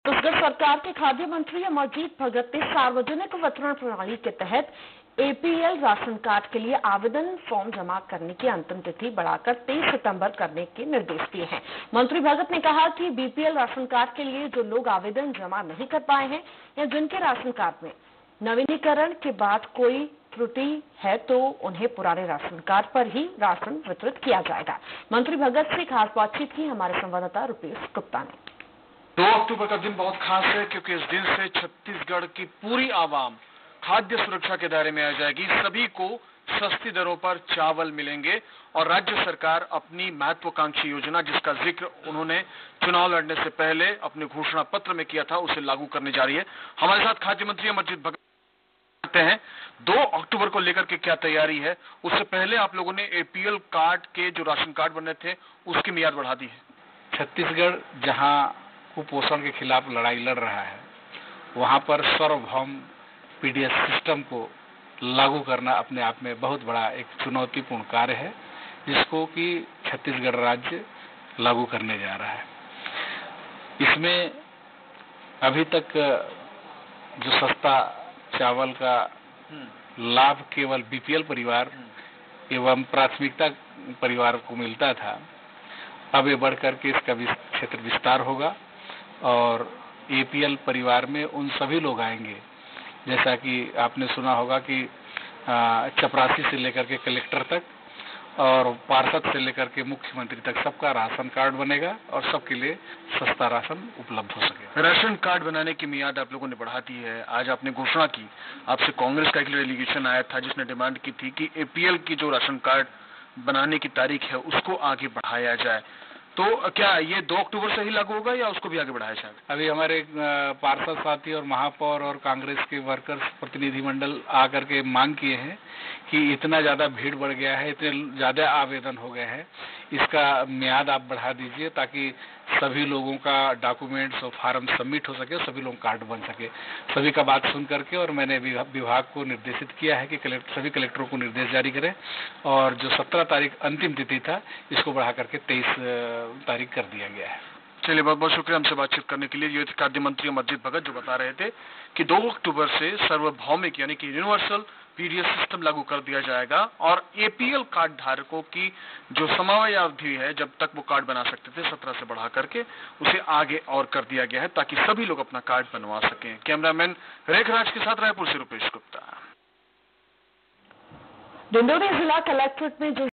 छत्तीसगढ़ सरकार के खाद्य मंत्री अमरजीत भगत ने सार्वजनिक वितरण प्रणाली के तहत एपीएल राशन कार्ड के लिए आवेदन फॉर्म जमा करने की अंतिम तिथि बढ़ाकर 23 सितंबर करने के निर्देश दिए हैं। मंत्री भगत ने कहा कि बीपीएल राशन कार्ड के लिए जो लोग आवेदन जमा नहीं कर पाए हैं या जिनके राशन कार्ड में नवीनीकरण के बाद कोई त्रुटि है तो उन्हें पुराने राशन कार्ड पर ही राशन वितरित किया जाएगा। मंत्री भगत से खास बातचीत की हमारे संवाददाता रुपेश गुप्ता ने। 2 अक्टूबर का दिन बहुत खास है क्योंकि इस दिन से छत्तीसगढ़ की पूरी आवाम खाद्य सुरक्षा के दायरे में आ जाएगी। सभी को सस्ती दरों पर चावल मिलेंगे और राज्य सरकार अपनी महत्वाकांक्षी योजना, जिसका जिक्र उन्होंने चुनाव लड़ने से पहले अपने घोषणा पत्र में किया था, उसे लागू करने जा रही है। हमारे साथ खाद्य मंत्री अमरजीत भगत हैं। 2 अक्टूबर को लेकर के क्या तैयारी है? उससे पहले आप लोगों ने एपीएल कार्ड के जो राशन कार्ड बने थे उसकी मियाद बढ़ा दी है। छत्तीसगढ़ जहां कुपोषण के खिलाफ लड़ाई लड़ रहा है, वहां पर सार्वभौम पीडीएस सिस्टम को लागू करना अपने आप में बहुत बड़ा एक चुनौतीपूर्ण कार्य है, जिसको कि छत्तीसगढ़ राज्य लागू करने जा रहा है। इसमें अभी तक जो सस्ता चावल का लाभ केवल बीपीएल परिवार एवं प्राथमिकता परिवार को मिलता था, अब ये बढ़कर के इसका क्षेत्र विस्तार होगा और एपीएल परिवार में उन सभी लोग आएंगे, जैसा कि आपने सुना होगा कि चपरासी से लेकर के कलेक्टर तक और पार्षद से लेकर के मुख्यमंत्री तक सबका राशन कार्ड बनेगा और सबके लिए सस्ता राशन उपलब्ध हो सके। राशन कार्ड बनाने की मियाद आप लोगों ने बढ़ा दी है। आज आपने घोषणा की, आपसे कांग्रेस का एक डेलीगेशन आया था जिसने डिमांड की थी कि एपीएल की जो राशन कार्ड बनाने की तारीख है उसको आगे बढ़ाया जाए। तो क्या ये 2 अक्टूबर से ही लागू होगा या उसको भी आगे बढ़ाया जाएगा? अभी हमारे पार्षद साथी और महापौर और कांग्रेस के वर्कर्स प्रतिनिधिमंडल आकर के मांग किए हैं कि इतना ज्यादा भीड़ बढ़ गया है, इतने ज्यादा आवेदन हो गए हैं, इसका मियाद आप बढ़ा दीजिए ताकि सभी लोगों का डॉक्यूमेंट्स और फार्म सबमिट हो सके, सभी लोग कार्ड बन सके। सभी का बात सुन करके और मैंने विभाग को निर्देशित किया है कि सभी कलेक्टरों को निर्देश जारी करें और जो 17 तारीख अंतिम तिथि था इसको बढ़ा करके 23 तारीख कर दिया गया है। चलिए, बहुत बहुत शुक्रिया हमसे बातचीत करने के लिए। ये थे खाद्य मंत्री अमरजीत भगत जो बता रहे थे कि 2 अक्टूबर से सार्वभौमिक यानी कि यूनिवर्सल पीडीएस सिस्टम लागू कर दिया जाएगा और एपीएल कार्ड धारकों की जो समयावधि अवधि है जब तक वो कार्ड बना सकते थे 17 से बढ़ा करके उसे आगे और कर दिया गया है ताकि सभी लोग अपना कार्ड बनवा सकें। कैमरामैन रेखराज के साथ रायपुर से रुपेश गुप्ता। डिंडोरी जिला कलेक्ट्रेट में जो